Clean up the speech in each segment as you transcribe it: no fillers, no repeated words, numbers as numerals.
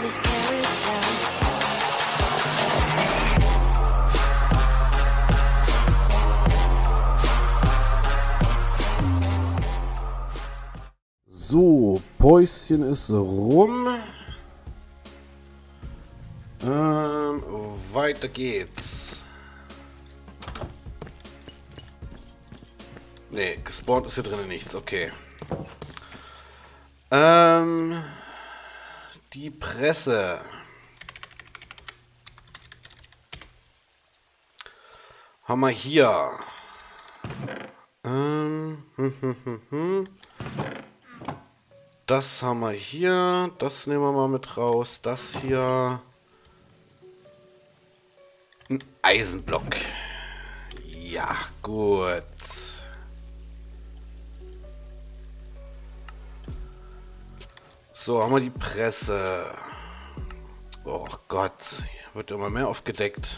this carousel. So, Päuschen ist rum. Weiter geht's. Ne, gespawnt ist hier drinnen nichts, okay. Die Presse. Haben wir hier. Das haben wir hier. Das nehmen wir mal mit raus. Das hier. Ein Eisenblock. Ja, gut. So, haben wir die Presse. Oh Gott. Wird immer mehr aufgedeckt.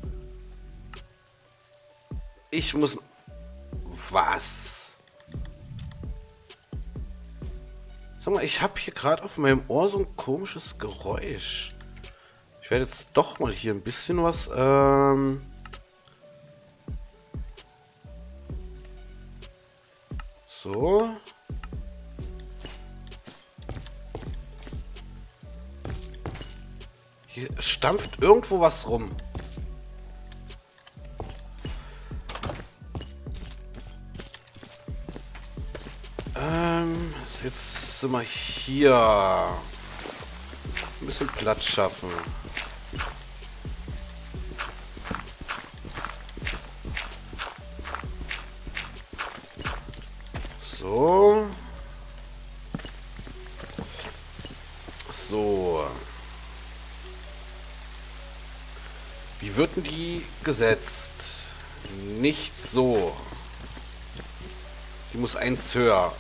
Ich muss... Was? Sag mal, ich habe hier gerade auf meinem Ohr so ein komisches Geräusch. Ich werde jetzt doch mal hier ein bisschen was... So. Hier stampft irgendwo was rum. Jetzt sind wir hier. Ein bisschen Platz schaffen. So. So. Wie wird denn die gesetzt? Nicht so. Die muss eins höher.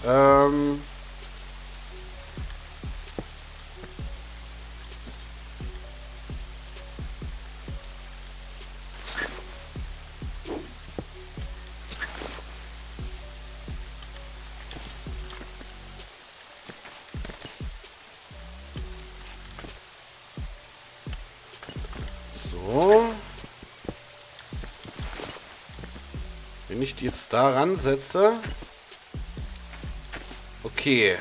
So. Wenn ich die jetzt da ransetze. Okay.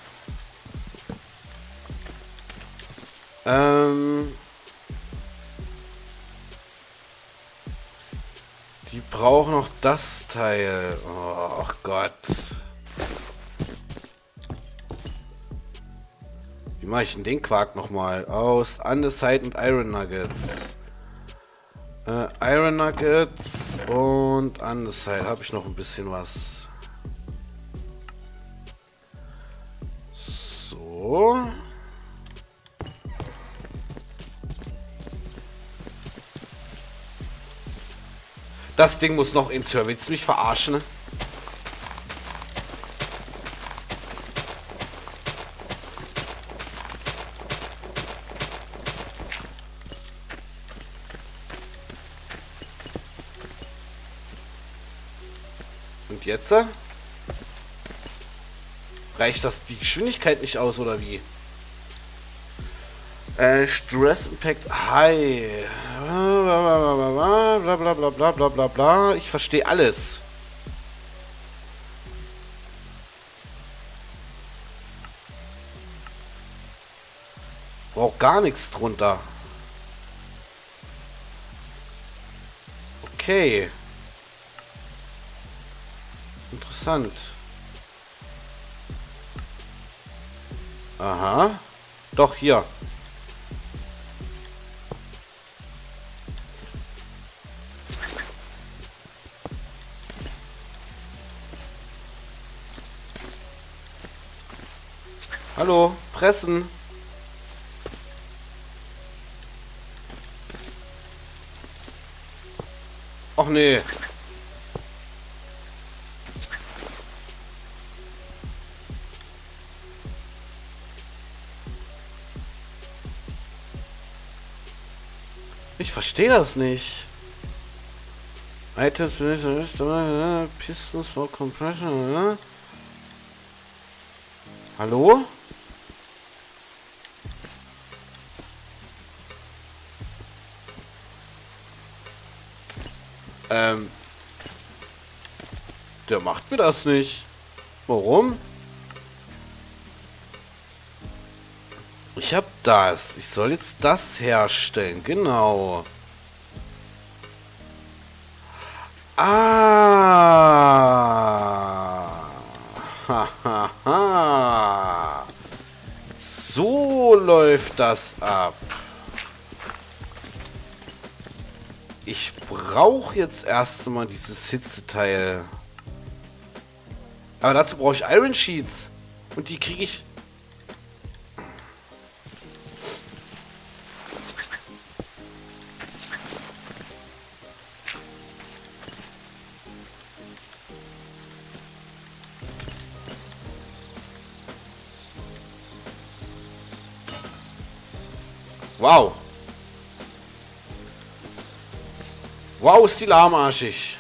Die brauchen noch das Teil. Oh Gott. Wie mache ich denn den Quark nochmal? Aus Andesite und Iron Nuggets. Iron Nuggets und Andesite. Habe ich noch ein bisschen was. So. Das Ding muss noch ins Hörer. Willst du mich verarschen? Ne? Und jetzt? Reicht das die Geschwindigkeit nicht aus, oder wie? Stress Impact High. Bla bla bla bla bla bla bla bla. Ich verstehe alles. Braucht gar nichts drunter. Okay. Interessant. Aha. Doch, hier. Hallo, pressen. Och nee. Ich verstehe das nicht. Items, Pistons for Compression, Hallo? Ähm, der macht mir das nicht. Warum? Ich hab das. Ich soll jetzt das herstellen. Genau. Ah. Hahaha. So läuft das ab. Ich brauche jetzt erstmal dieses Hitzeteil. Aber dazu brauche ich Iron Sheets. Und die kriege ich... Wow. Wow, ist die lahmarschig.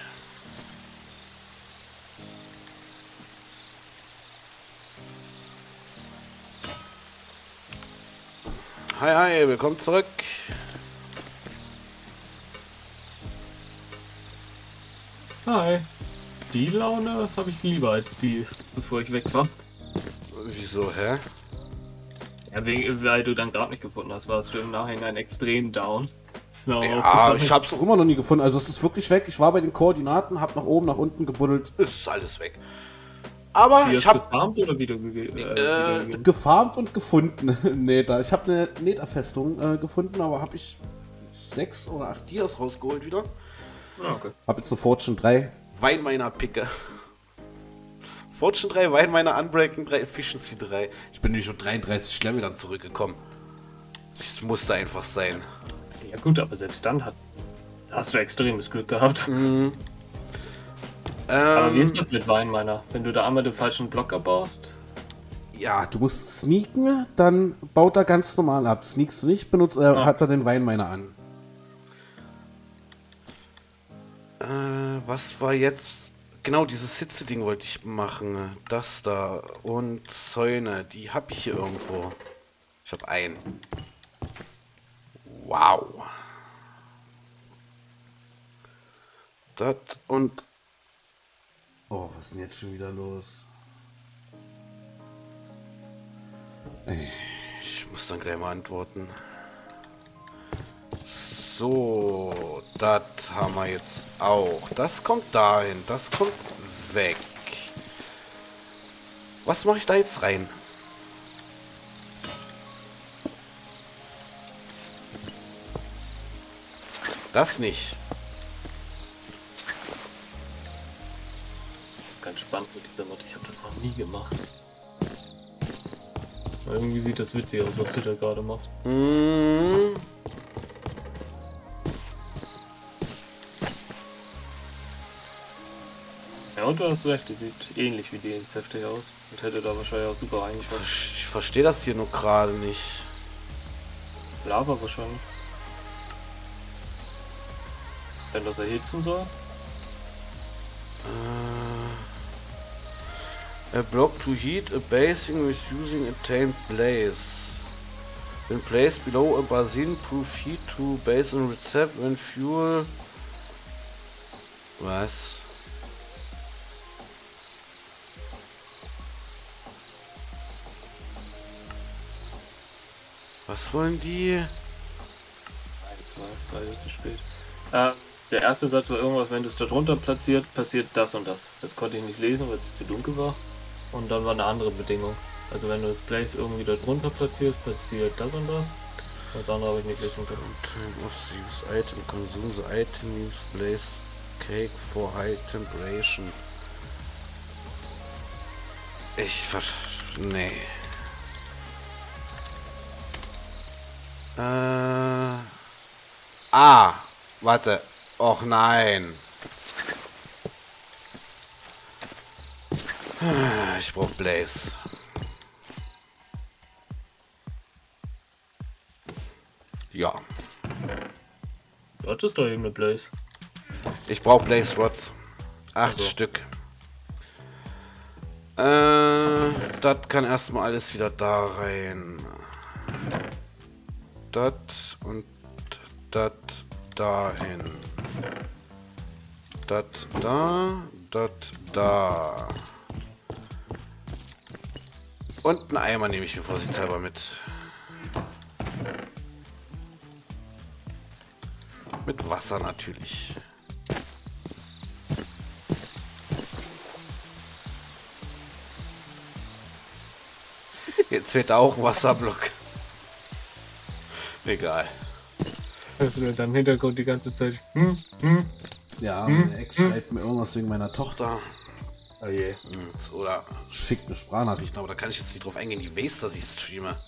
Hi, hi, willkommen zurück. Hi. Die Laune habe ich lieber als die, bevor ich weg war. Wieso, hä? Ja, weil du dann gerade nicht gefunden hast, warst du im Nachhinein extrem down. Ist mir auch Ja, aufgefallen. ich hab's auch immer noch nie gefunden. Also es ist wirklich weg. Ich war bei den Koordinaten, hab nach oben, nach unten gebuddelt. Es ist alles weg. Aber Wie ich hast habe... du gefarmt oder wieder gegeben? Gefarmt und gefunden. Nee, da. Ich habe eine Netherfestung gefunden, aber habe ich 6 oder 8 Dias rausgeholt wieder. Ah, okay. Hab jetzt eine Fortune 3. Wein meiner Picke. Fortune 3, Wein meiner Unbreaking 3, Efficiency 3. Ich bin nämlich schon 33 Level dann zurückgekommen. Das musste einfach sein. Ja gut, aber selbst dann hast du extremes Glück gehabt. Aber wie ist das mit Weinminer? Wenn du da einmal den falschen Blocker baust? Ja, du musst sneaken, dann baut er ganz normal ab. Sneakst du nicht, hat er den Weinminer an. Was war jetzt... Genau, dieses Hitze-Ding wollte ich machen. Das da. Und Zäune. Die habe ich hier irgendwo. Ich habe einen. Wow. Das und... Oh, was ist denn jetzt schon wieder los? Ich muss dann gleich mal antworten. So, das haben wir jetzt auch. Das kommt dahin, das kommt weg. Was mache ich da jetzt rein? Das nicht. Das ist ganz spannend mit dieser Mod. Ich habe das noch nie gemacht. Irgendwie sieht das witzig aus, was du da gerade machst. Ja, und du hast recht, die sieht ähnlich wie die ins Heftig aus. Und hätte da wahrscheinlich auch super reingeschaut. Ich verstehe das hier nur gerade nicht. Lava wahrscheinlich. Wenn das erhitzen soll. A block to heat a basing with using a tamed blaze. When placed below a basin, prove heat to basin recept when fuel. Was? Was wollen die? 1, 2, 3 zu spät. Der erste Satz war irgendwas, wenn du es da drunter platziert, passiert das und das. Das konnte ich nicht lesen, weil es zu dunkel war. Und dann war eine andere Bedingung. Also wenn du das Place irgendwie da drunter platzierst, passiert das und das. Das andere habe ich nicht lesen können. Time of the use item, consume the item, use blaze cake for high temperature. Nee. Warte. Och nein. Ich brauch Blaze. Ja. Du hattest doch eben eine Blaze. Ich brauch Blaze Rods. 8 Also. Stück. Das kann erstmal alles wieder da rein. Das und das dahin. Das da, das da. Und einen Eimer nehme ich mir vorsichtshalber mit. Mit Wasser natürlich. Jetzt fehlt auch ein Wasserblock. Egal. Hörst du dann im Hintergrund die ganze Zeit? Ja, meine Ex schreibt mir irgendwas wegen meiner Tochter. Oh je. Oder schickt eine Sprachnachricht, aber da kann ich jetzt nicht drauf eingehen. Die weiß, dass ich streame.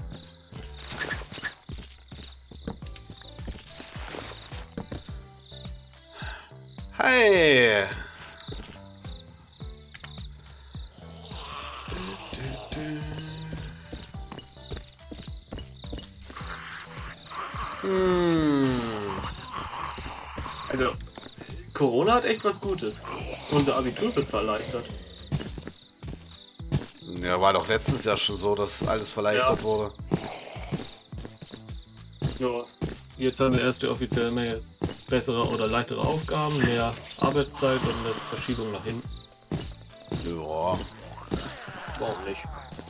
Hi! Also, Corona hat echt was Gutes. Unser Abitur wird verleichtert. Ja, war doch letztes Jahr schon so, dass alles verleichtert Ja. wurde. Ja, jetzt haben wir erst offiziell mehr bessere oder leichtere Aufgaben, mehr Arbeitszeit und eine Verschiebung nach hinten. Ja. Warum nicht?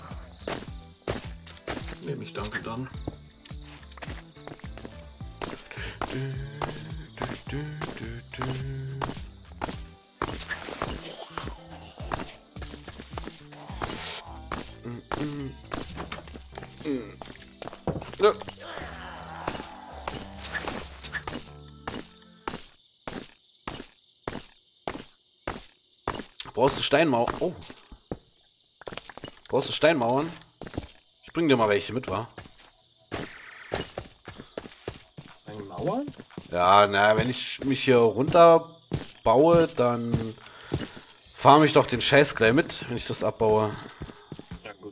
Nehme ich danke dann. Ja. Brauchst du Steinmauern? Oh. Brauchst du Steinmauern? Ich bring dir mal welche mit, wa? Eine Mauern? Ja, naja, wenn ich mich hier runter baue, dann farm ich doch den Scheiß gleich mit, wenn ich das abbaue. Ja gut.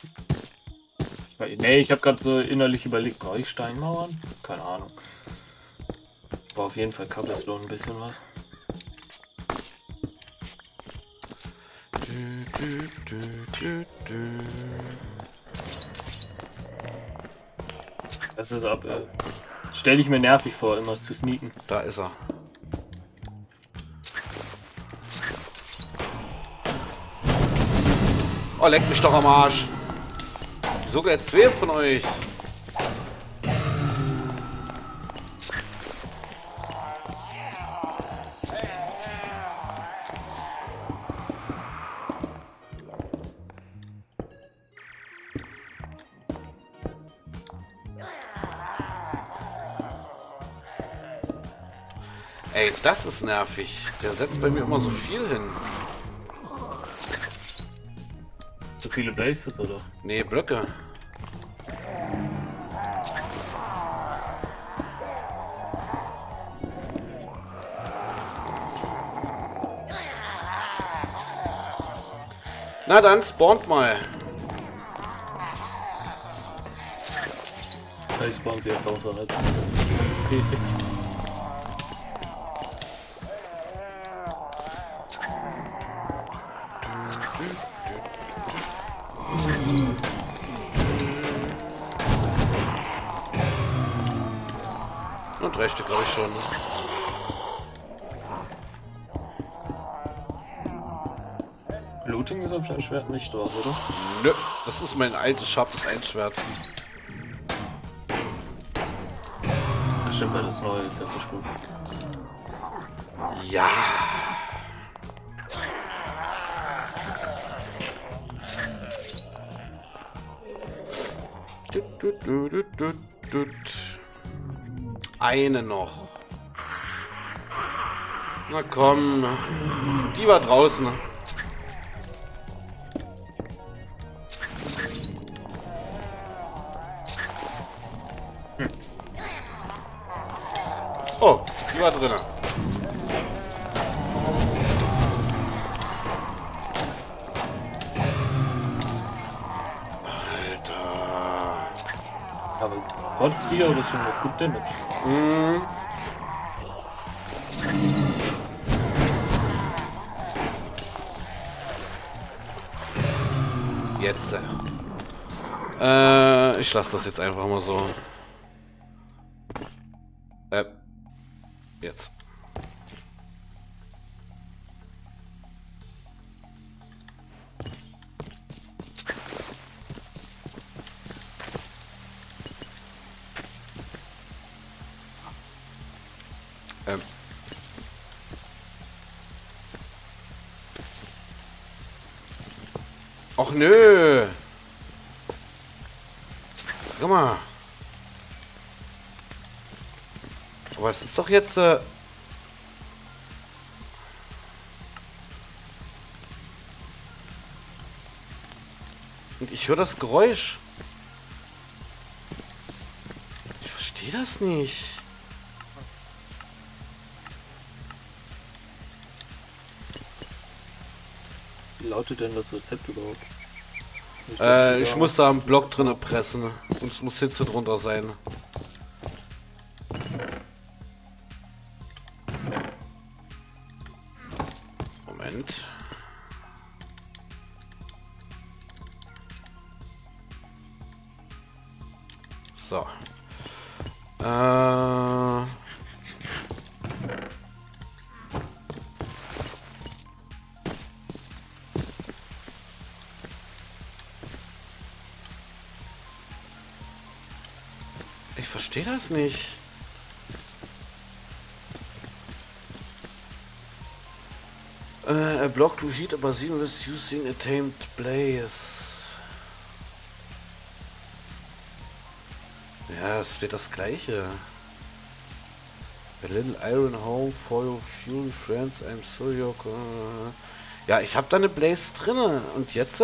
Nee, ich habe gerade so innerlich überlegt, brauche ich Steinmauern? Keine Ahnung. War auf jeden Fall Cobblestone ein bisschen was. Das ist ab. Stell ich mir nervig vor, immer zu sneaken. Da ist er. Oh, leck mich doch am Arsch. Sogar jetzt 2 von euch. Ey, das ist nervig. Der setzt bei mir immer so viel hin. So viele Blazes, oder? Nee, Blöcke. Na dann, spawnt mal. Ich spawn sie jetzt außerhalb. Das geht fix. Und 3 Stück glaube ich schon. Looting ist auf deinem Schwert nicht drauf, oder? Nö, das ist mein altes scharfes Einschwert. Ach stimmt, weil das neue ist ja verschwunden. Ja. Eine noch. Na komm. Die war draußen. Oh, die war drin. Alter. Aber konntest du ja, oder ist schon noch gut Damage? Mhm. Jetzt. Ich lasse das jetzt einfach mal so. Jetzt. Och nö! Guck mal. Aber es ist doch jetzt... Und ich höre das Geräusch. Ich verstehe das nicht. Wie lautet denn das Rezept überhaupt? Ich muss da einen Block drin pressen. Und es muss Hitze drunter sein. Moment. So. Ich verstehe das nicht. A block to heat a basin with using a tamed blaze. Ja, es steht das gleiche. A little iron home for your fury friends, I'm sorry you're... Ja, ich habe da eine Blaze drinne. Und jetzt?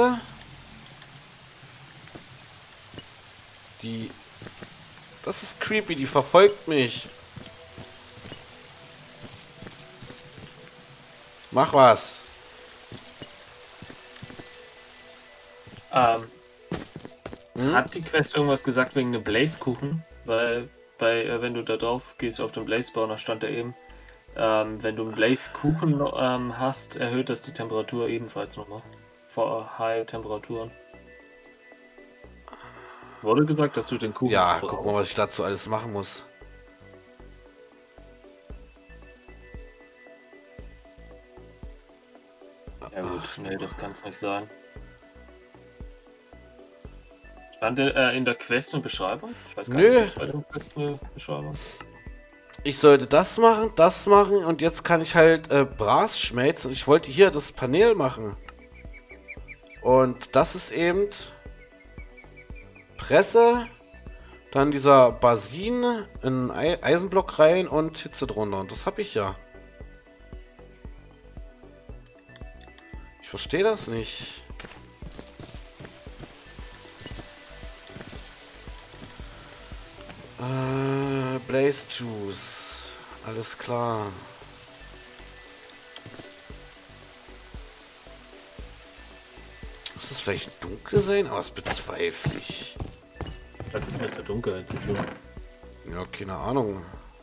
Die... Das ist creepy, die verfolgt mich. Mach was. Hat die Quest irgendwas gesagt wegen einem Blaze-Kuchen? Weil wenn du da drauf gehst auf den Blaze-Spawner, stand da eben, wenn du einen Blaze-Kuchen hast, erhöht das die Temperatur ebenfalls nochmal. Vor High-Temperaturen. Wurde gesagt, dass du den Kuchen... Ja, guck mal, was ich dazu alles machen muss. Ja gut, nee, das kann es nicht sein. Stand in der Quest eine Beschreibung? Ich weiß gar nicht, bei der Quest eine Beschreibung. Ich sollte das machen und jetzt kann ich halt Bras schmelzen. Ich wollte hier das Panel machen. Und das ist eben Presse, dann dieser Basin in Eisenblock rein und Hitze drunter. Und das habe ich ja. Ich verstehe das nicht. Blaze Juice. Alles klar. Muss es vielleicht dunkel sein? Aber das bezweifle ich. Das ist mit der Dunkelheit zu tun. Ja, keine Ahnung.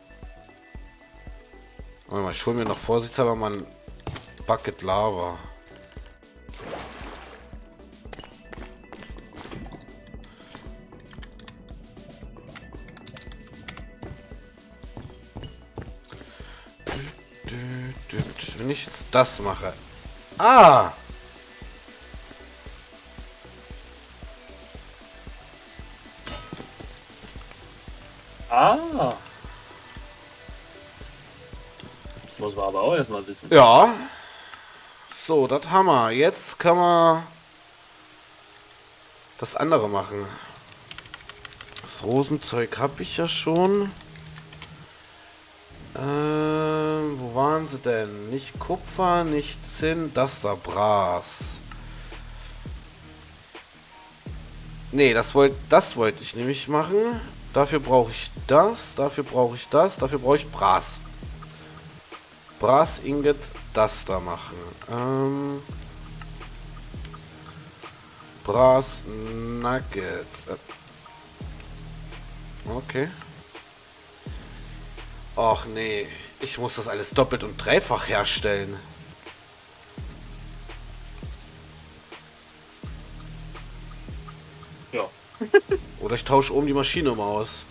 Warte mal, ich hole mir noch vorsichtshalber mal ein Bucket Lava. Wenn ich jetzt das mache. Ah! Ah! Das muss man aber auch erstmal wissen. Ja. So, das haben wir. Jetzt kann man das andere machen. Das Rosenzeug habe ich ja schon. Wo waren sie denn? Nicht Kupfer, nicht Zinn, das da Bras. Nee, das wollte ich nämlich machen. Dafür brauche ich das, dafür brauche ich das, dafür brauche ich Bras. Bras Ingot, das da machen. Bras Nuggets. Okay. Och nee, ich muss das alles doppelt und dreifach herstellen. Ja. Oder ich tausche oben die Maschine mal aus.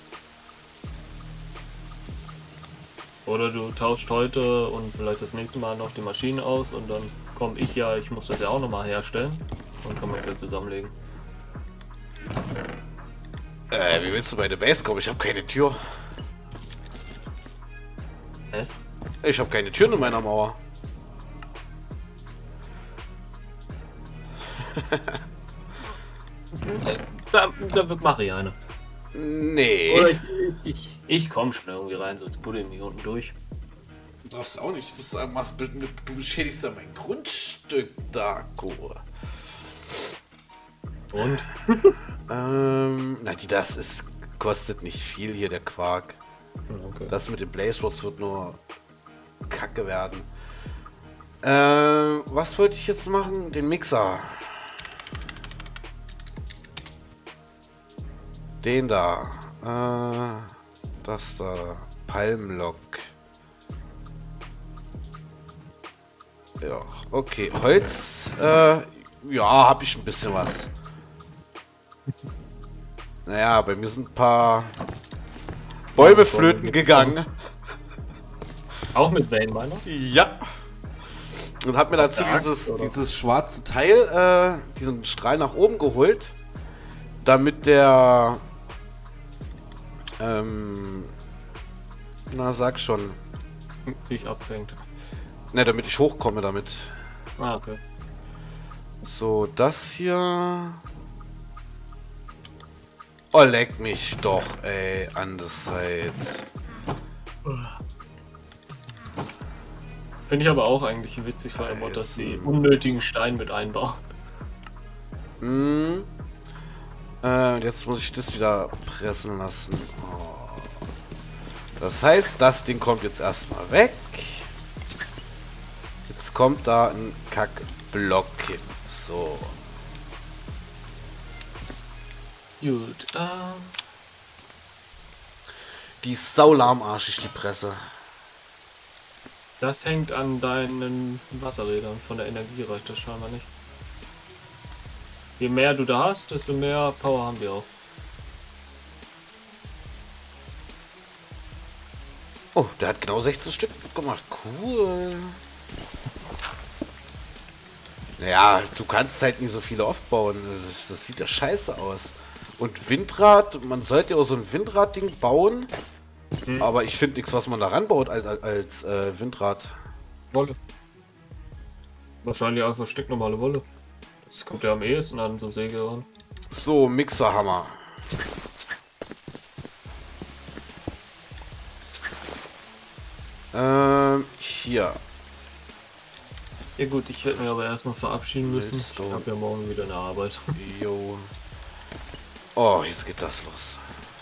Oder du tauscht heute und vielleicht das nächste Mal noch die Maschine aus und dann komme ich ja, ich muss das ja auch nochmal herstellen. Und kann man es ja zusammenlegen. Wie willst du bei der Base kommen? Ich habe keine Tür. Was? Ich habe keine Türen in meiner Mauer. Da mache ich eine. Nee. Oder ich komme schon irgendwie rein, sonst buddel ich mich unten durch. Du darfst auch nicht. Du beschädigst ja mein Grundstück, Darko. Und? Das kostet nicht viel hier, der Quark. Okay. Das mit den Blaze Rods wird nur Kacke werden. Was wollte ich jetzt machen? Den Mixer. Den da. Das da. Palmlock. Ja, okay. Holz. Ja, habe ich ein bisschen was. Naja, bei mir sind ein paar Bäume flöten gegangen. Auch mit Vein Miner? Ja. Und hab mir dazu dieses schwarze Teil, diesen Strahl nach oben geholt, damit der, sag schon. Dich abfängt. Ne, damit ich hochkomme damit. Ah, okay. So, das hier. Oh, leck mich doch, ey, an der Seite. Finde ich aber auch eigentlich witzig vor allem, dass die unnötigen Steine mit einbauen. Hm. Jetzt muss ich das wieder pressen lassen. Oh. Das heißt, das Ding kommt jetzt erstmal weg. Jetzt kommt da ein Kackblock hin. So. Gut, Die saularmarschig, die Presse. das hängt an deinen Wasserrädern. Von der Energie reicht das scheinbar nicht. Je mehr du da hast, desto mehr Power haben wir auch. Oh, der hat genau 16 Stück gemacht. Cool. Naja, du kannst halt nicht so viele aufbauen. Das sieht ja scheiße aus. Und Windrad, man sollte ja auch so ein Windrad-Ding bauen. Aber ich finde nichts, was man da ranbaut als Windrad. Wolle. Wahrscheinlich einfach stinknormale Wolle. Das kommt ja am ehesten an so Säge ran. So, Mixerhammer. Hier. Ja gut, ich werde mir aber erstmal verabschieden müssen. Ich Millstone. habe ja morgen wieder eine Arbeit. Jo. Oh, jetzt geht das los.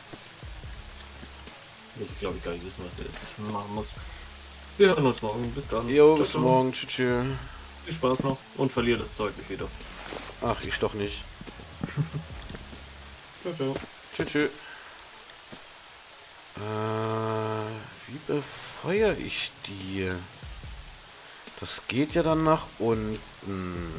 Ich glaube, ich gar nicht wissen, was er jetzt machen muss. Wir hören uns morgen. Bis dann. Jo, Ciao, bis ciao. morgen. Tschüss. Viel Spaß noch und verliere das Zeug nicht wieder. Ach, ich doch nicht. Ciao, ciao. Tschüss. Wie befeuere ich die? Das geht ja dann nach unten.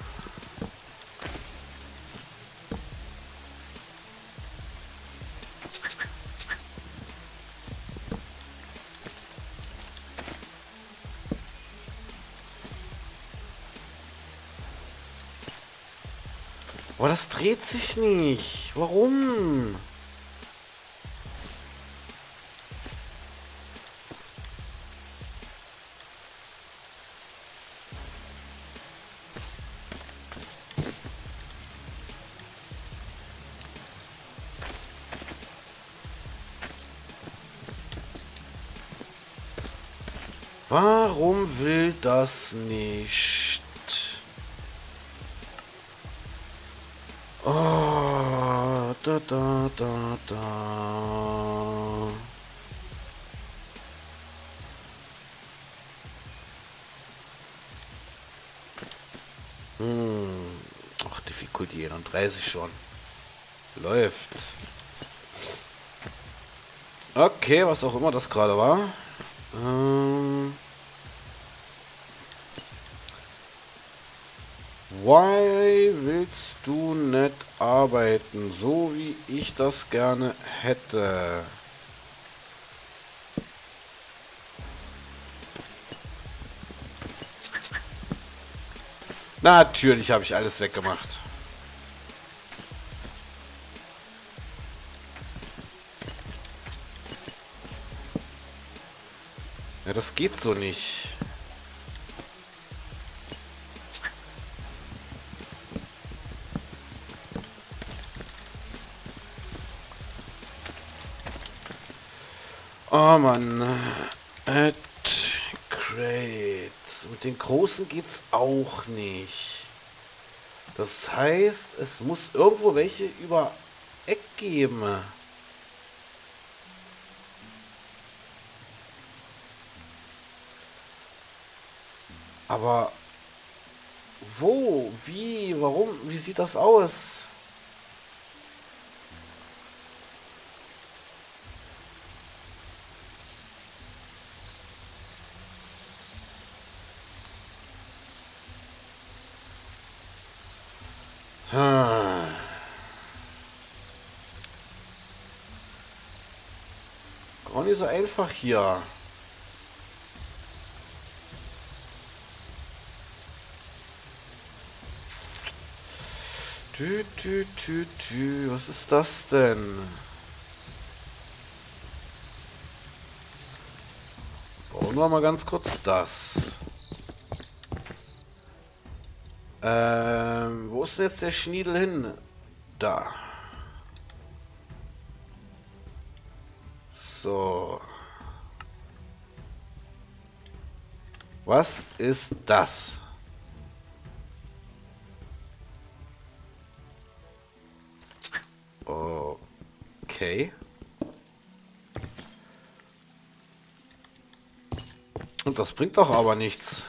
Aber das dreht sich nicht. Warum? Warum will das nicht? Oh, da. Ach, Difficulty 31 schon. Läuft. Okay, was auch immer das gerade war. Why willst du nicht arbeiten, so wie ich das gerne hätte? Natürlich habe ich alles weggemacht. Ja, das geht so nicht. Oh Mann. Add Crates. Mit den großen geht's auch nicht. Das heißt, es muss irgendwo welche über Eck geben. Aber wo? Wie? Warum? Wie sieht das aus? Hm. Gar nicht so einfach hier. Was ist das denn? Bauen wir mal ganz kurz das. Wo ist denn jetzt der Schniedel hin? Da. So. Was ist das? Okay. Und das bringt doch aber nichts.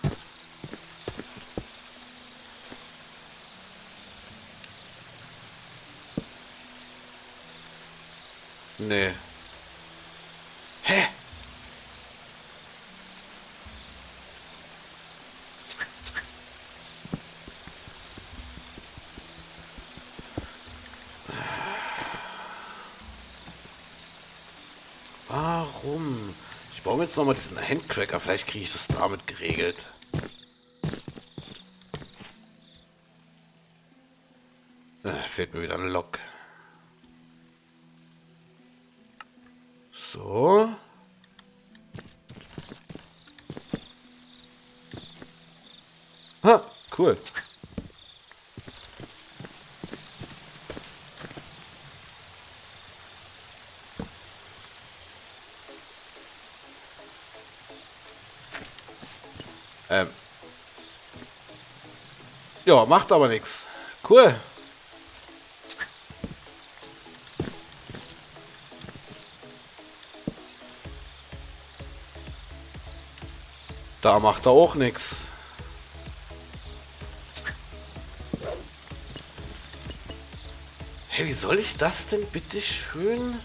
Nee. Hä? Warum? Ich baue mir jetzt nochmal diesen Handcracker. Vielleicht kriege ich das damit geregelt. Fehlt mir wieder ein Lock. So. Ha, cool. Ja, macht aber nichts. Cool. Da macht er auch nichts. Hey, wie soll ich das denn bitte schön?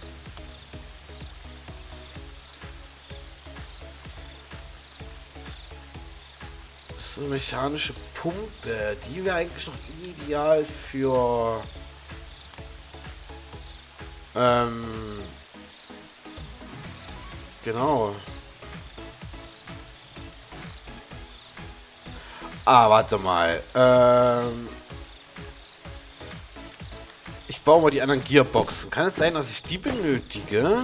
So eine mechanische Pumpe, die wäre eigentlich noch ideal für genau. Ah, warte mal. Ich baue mal die anderen Gearboxen. Kann es sein, dass ich die benötige?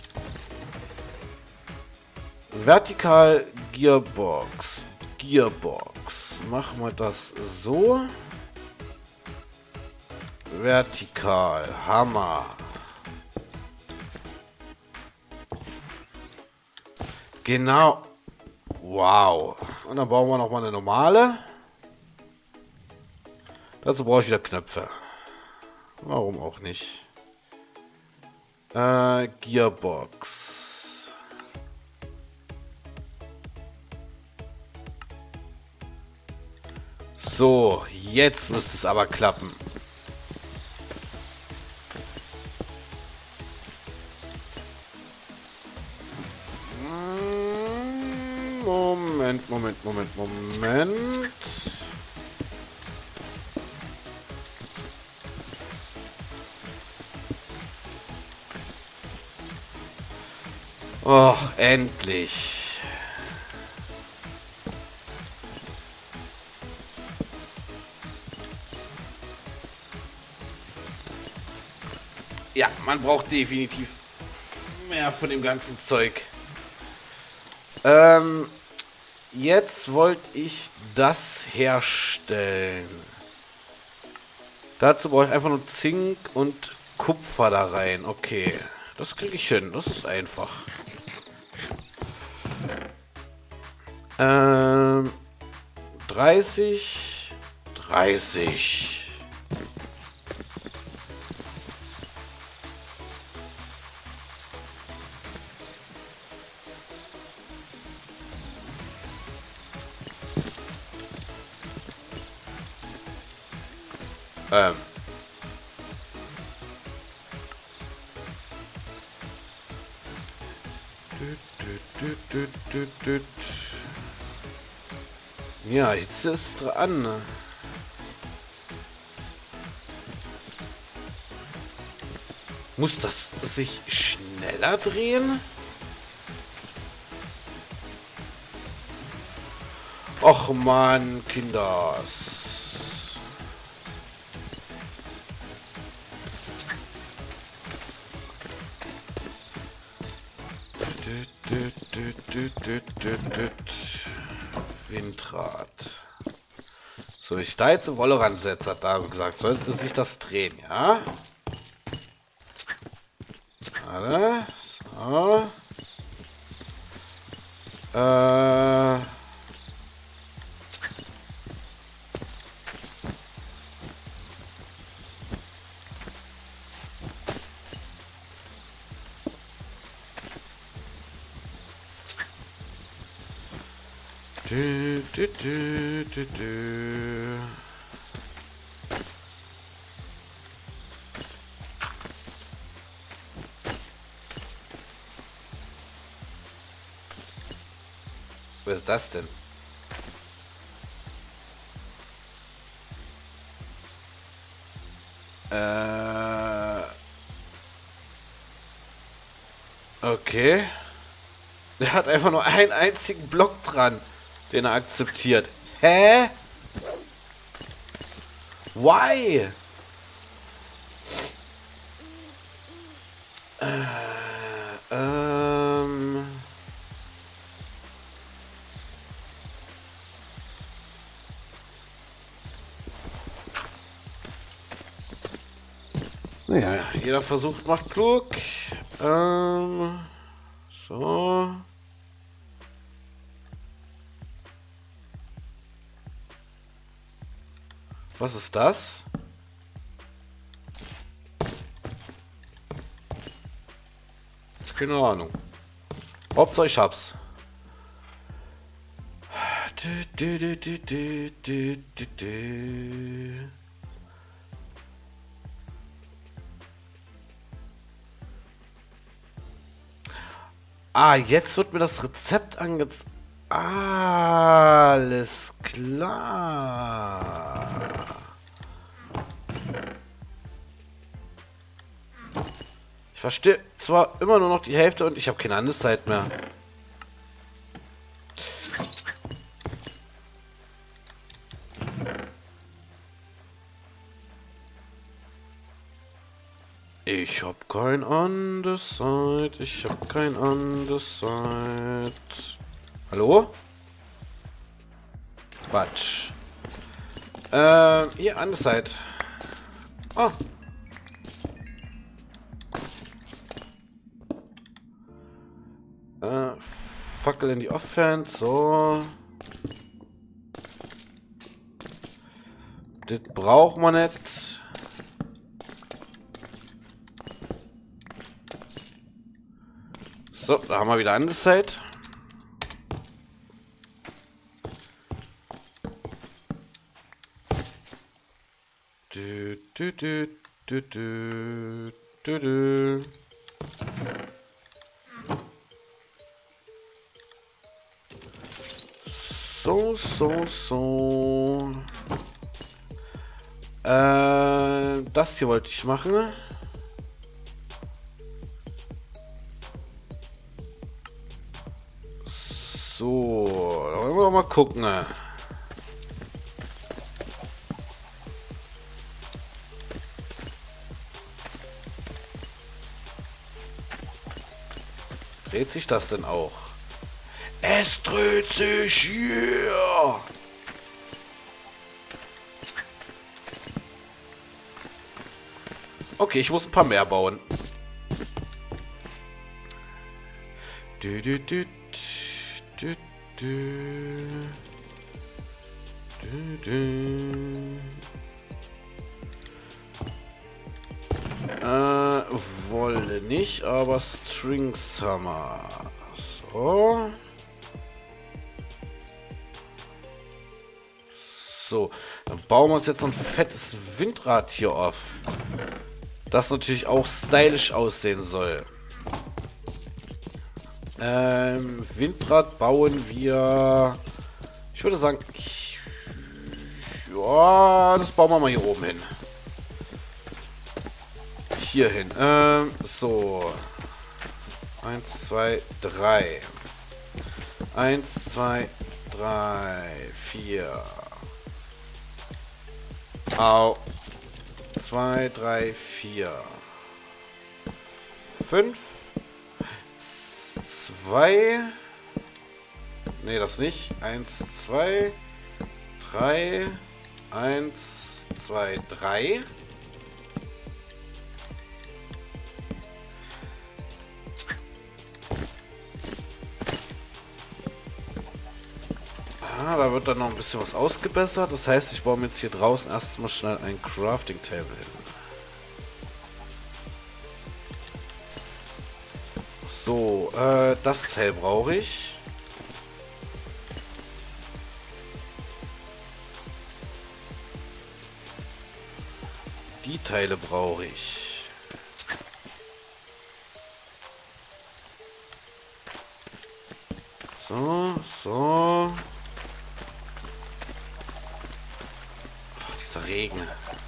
Vertikal Gearbox. Gearbox. Machen wir das so. Vertikal. Hammer. Genau. Wow. Und dann bauen wir noch mal eine normale. Dazu brauche ich wieder Knöpfe. Warum auch nicht? Gearbox. So, jetzt müsste es aber klappen. Moment. Och, endlich. Ja, man braucht definitiv mehr von dem ganzen Zeug. Jetzt wollte ich das herstellen. Dazu brauche ich einfach nur Zink und Kupfer da rein. Okay, das kriege ich hin. Das ist einfach. 30. Ja, jetzt ist dran. Muss das sich schneller drehen? Och man, Kinders. Windrad. So, ich da jetzt eine Wolle ransetze, hat da gesagt, sollte sich das drehen, ja? Warte. So. Was ist das denn? Okay. Der hat einfach nur einen einzigen Block dran, den er akzeptiert. Hä? Why? Naja, jeder Versuch macht klug. So. Was ist das? Keine Ahnung. Hauptsache ich hab's. Ah, jetzt wird mir das Rezept angezeigt. Alles klar. Ich verstehe zwar immer nur noch die Hälfte und ich habe keine Andeszeit mehr. Ich hab kein Andeszeit. Ich hab kein Andeszeit. Hallo? Quatsch. Hier, Andeszeit. Oh. Fackel in die Offense. So. Das braucht man nicht. So, da haben wir wieder Andeszeit. So. Das hier wollte ich machen. So, da wollen wir doch mal gucken. Dreht sich das denn auch? Es dreht sich hier. Okay, ich muss ein paar mehr bauen. Du, du, du, du, du. Du, du. Wolle nicht, aber String Summer. So. So, dann bauen wir uns jetzt so ein fettes Windrad hier auf. Das natürlich auch stylisch aussehen soll. Windrad bauen wir... Ich würde sagen... Ja, das bauen wir mal hier oben hin. Hier hin. So. 1, 2, 3. 1, 2, 3, 4. Au. 2, 3, 4. 5. 2. Nee, das nicht. 1, 2, 3. 1, 2, 3. Da wird dann noch ein bisschen was ausgebessert. Das heißt, ich baue mir jetzt hier draußen erstmal schnell ein Crafting Table hin. So, das Teil brauche ich. Die Teile brauche ich. So, so. Ach, dieser Regen.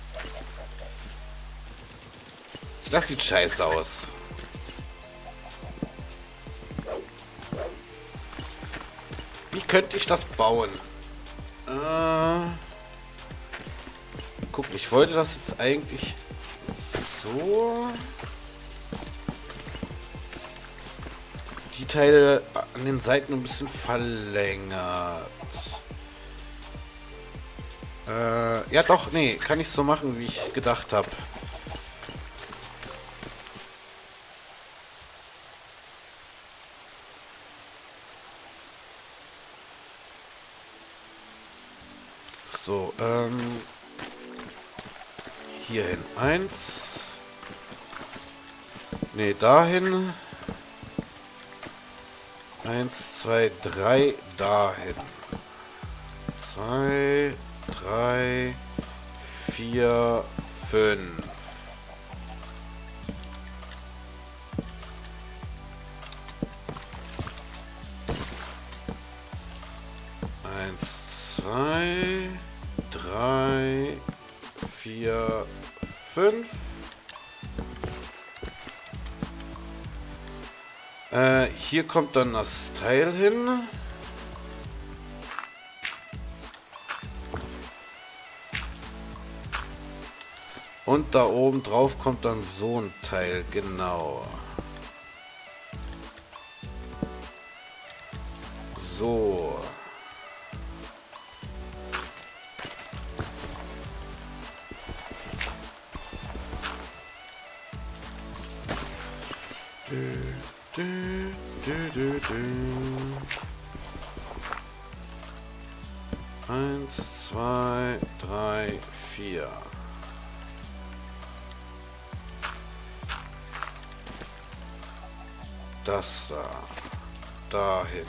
Das sieht scheiße aus. Wie könnte ich das bauen? Guck, ich wollte das jetzt eigentlich so. Die Teile an den Seiten ein bisschen verlängert. Ja doch, nee, kann ich so machen, wie ich gedacht habe. So, hierhin 1. Ne, dahin. 1, 2, 3, dahin. 2, 3, 4, 5. Eins, 2, 3, 4, 5. Hier kommt dann das Teil hin. Und da oben drauf kommt dann so ein Teil, genau. So. Eins, 2, 3, 4. Das da. Dahin.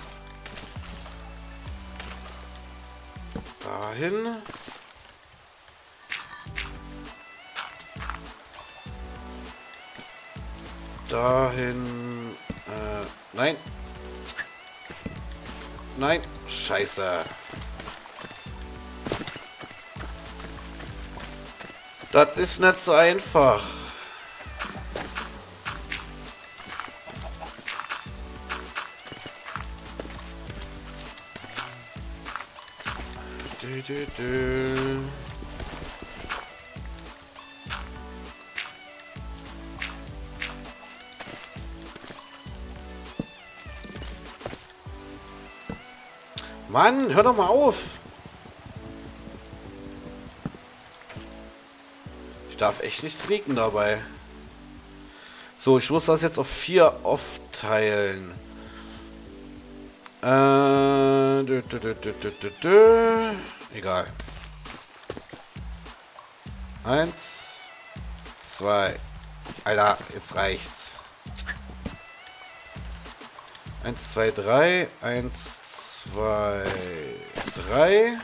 Dahin. Dahin. Nein. Nein. Scheiße. Das ist nicht so einfach. Mann, hör doch mal auf. Ich darf echt nicht sneaken dabei. So, ich muss das jetzt auf 4 aufteilen. Egal. 1, 2. Alter, jetzt reicht's. 1, 2, 3. 1, 2, 3.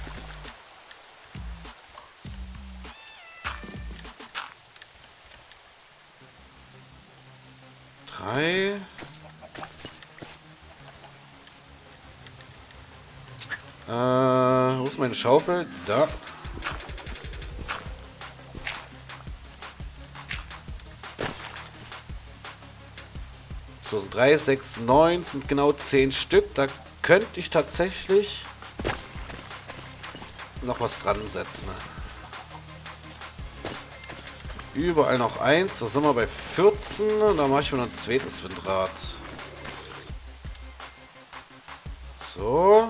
Wo ist meine Schaufel? Da. So, 3, 6, 9 sind genau 10 Stück. Da könnte ich tatsächlich noch was dran setzen. Überall noch 1. Da sind wir bei 14. Und da mache ich mir noch ein zweites Windrad. So.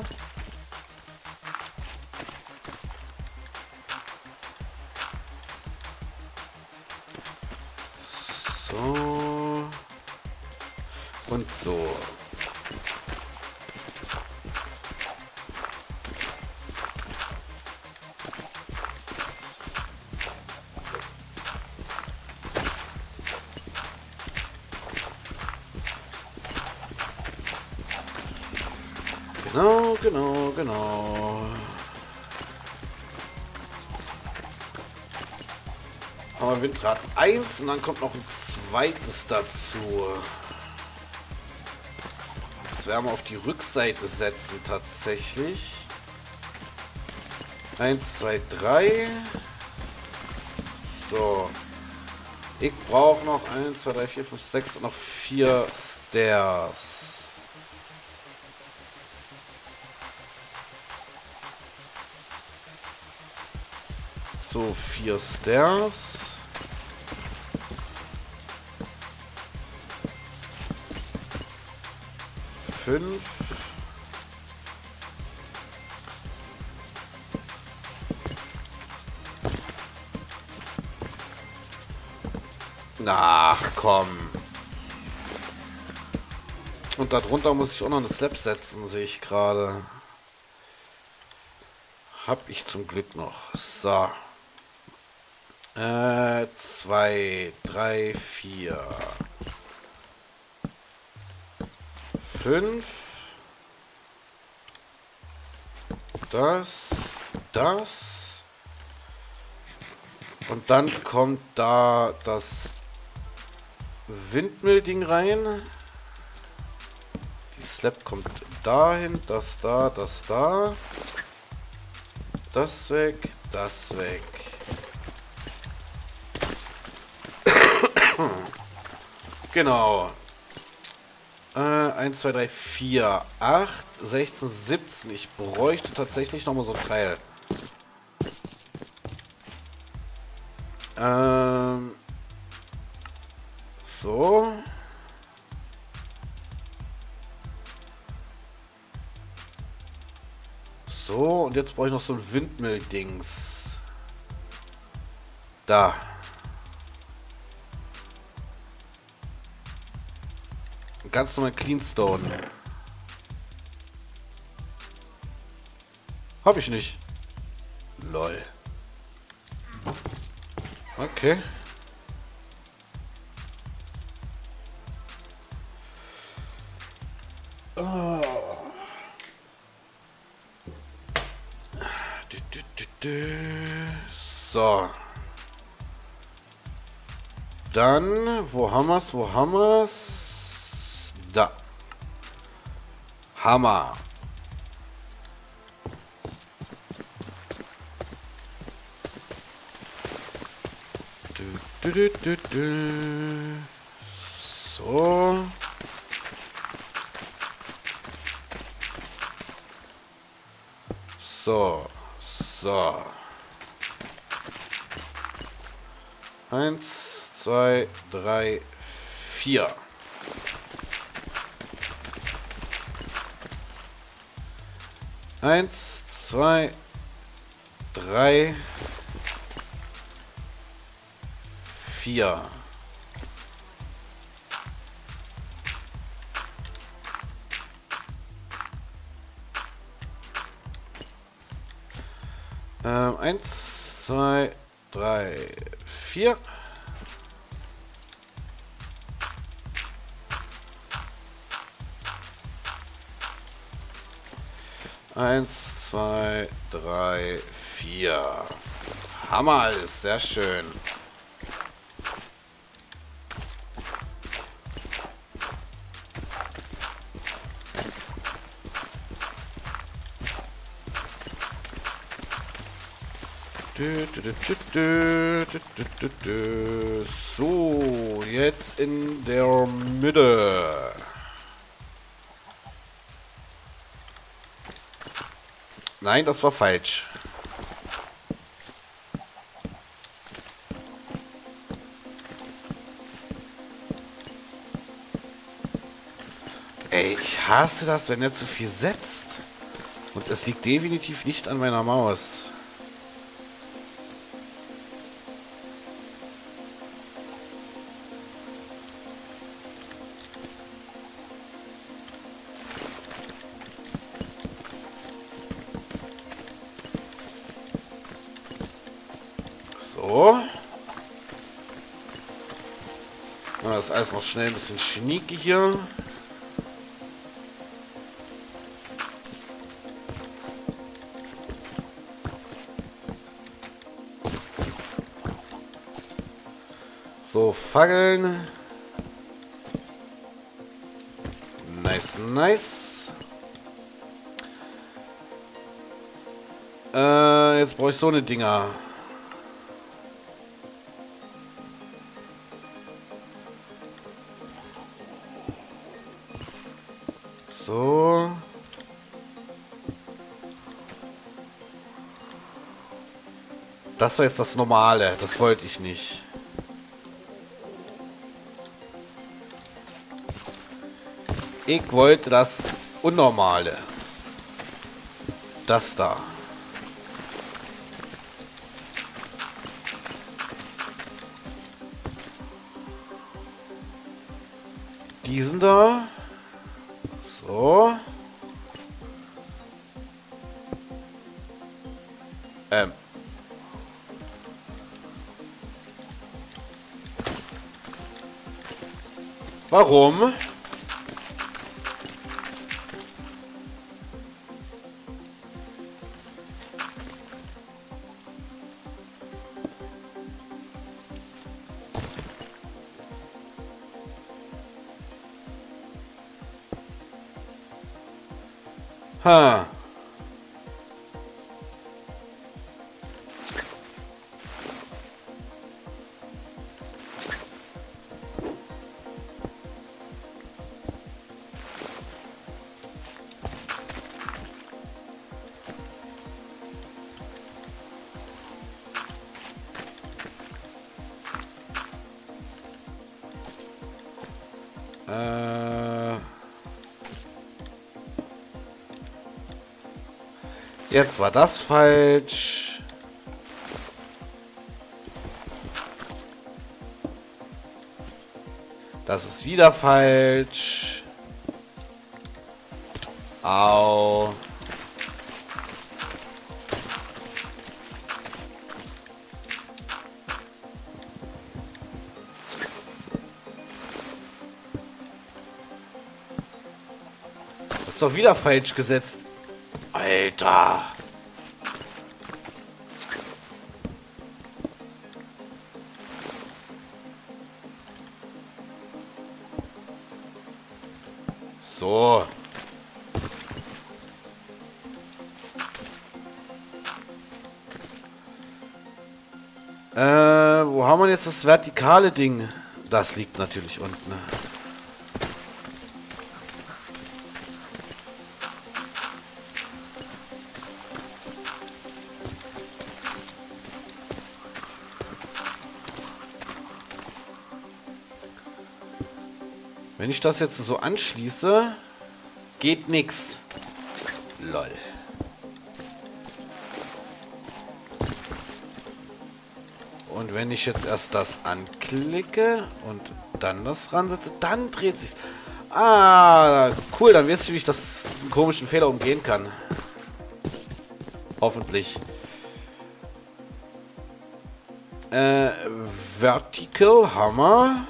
So. Und so. Genau. Aber Windrad 1 und dann kommt noch ein zweites dazu. Das werden wir auf die Rückseite setzen tatsächlich. 1, 2, 3. So. Ich brauche noch 1, 2, 3, 4, 5, 6 und noch 4 Stairs. So, 4 Stairs. Fünf. Ach, komm. Und darunter muss ich auch noch eine Slab setzen, sehe ich gerade. Hab ich zum Glück noch. So. 2, 3, 4, 5. Das. Und dann kommt da das Windmill-Ding rein. Die Slab kommt dahin, das da, das da. Das weg, das weg. Genau. 1, 2, 3, 4, 8, 16, 17. Ich bräuchte tatsächlich noch mal so ein Teil. So. So, und jetzt brauche ich noch so ein Windmill-Dings. Da. Ganz normal Cleanstone. Hab ich nicht. Lol. Okay. Oh. So. Dann, wo haben wir's? Wo haben wir's? Da. Hammer. So. So. 1, 2, 3, 4. 1, 2, 3, 4. Eins, zwei, drei, vier. Eins, zwei, drei, vier. Hammer alles, sehr schön. So, jetzt in der Mitte. Nein, das war falsch. Ey, ich hasse das, wenn er zu viel setzt. Und es liegt definitiv nicht an meiner Maus. So. Das ist alles noch schnell ein bisschen schnieke hier. So, Fackeln. Nice, nice. Jetzt brauche ich so eine Dinger. So. Das war jetzt das Normale. Das wollte ich nicht. Ich wollte das Unnormale. Das da. Diesen da. So. Warum? Ha. Jetzt war das falsch. Das ist wieder falsch. Au. Das ist doch wieder falsch gesetzt. Alter. So. Wo haben wir jetzt das vertikale Ding? Das liegt natürlich unten. Wenn ich das jetzt so anschließe, geht nix. Lol. Und wenn ich jetzt erst das anklicke und dann das ransetze, dann dreht sich's. Ah, cool, dann weißt du, wie ich diesen komischen Fehler umgehen kann. Hoffentlich. Vertical Hammer.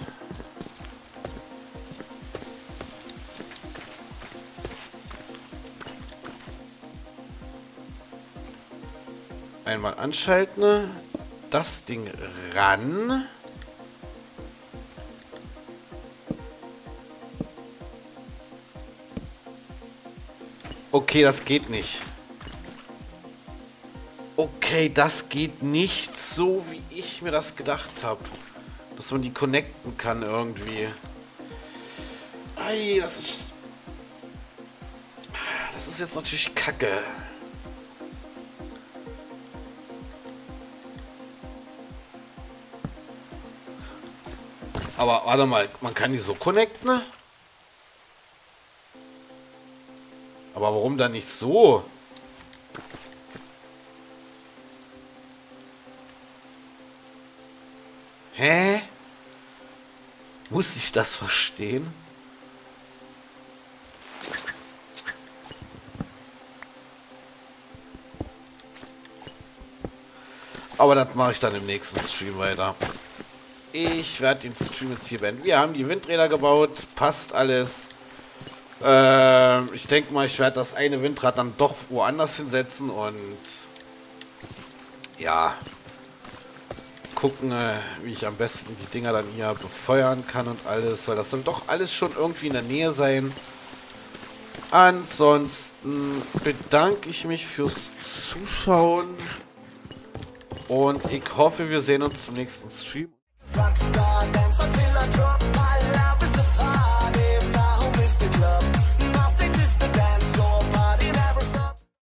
Einmal anschalten. Das Ding ran. Okay, das geht nicht. Okay, das geht nicht so, wie ich mir das gedacht habe. Dass man die connecten kann irgendwie. Ei, das ist jetzt natürlich kacke. Aber warte mal, man kann die so connecten? Aber warum dann nicht so? Hä? Muss ich das verstehen? Aber das mache ich dann im nächsten Stream weiter. Ich werde den Stream jetzt hier beenden. Wir haben die Windräder gebaut. Passt alles. Ich denke mal, ich werde das eine Windrad dann doch woanders hinsetzen und ja, gucken, wie ich am besten die Dinger dann hier befeuern kann und alles, weil das soll doch alles schon irgendwie in der Nähe sein. Ansonsten bedanke ich mich fürs Zuschauen und ich hoffe, wir sehen uns zum nächsten Stream. Rockstar, dance until I drop.